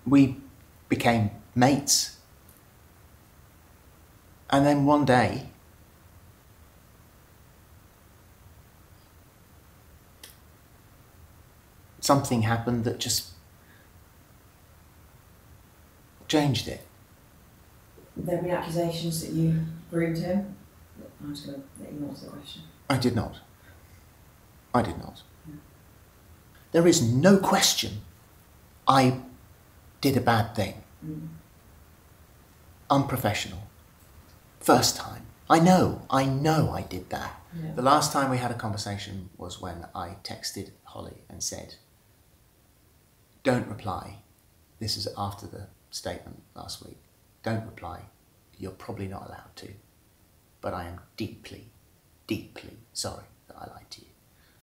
we became mates. And then one day, something happened that just changed it. There have been accusations that you groomed him. I'm just going to let you answer the question. I did not. I did not. Yeah. There is no question I did a bad thing. Unprofessional. First time. I know I did that. Yeah. The last time we had a conversation was when I texted Holly and said, don't reply. This is after the statement last week. Don't reply. You're probably not allowed to. But I am deeply, deeply sorry that I lied to you.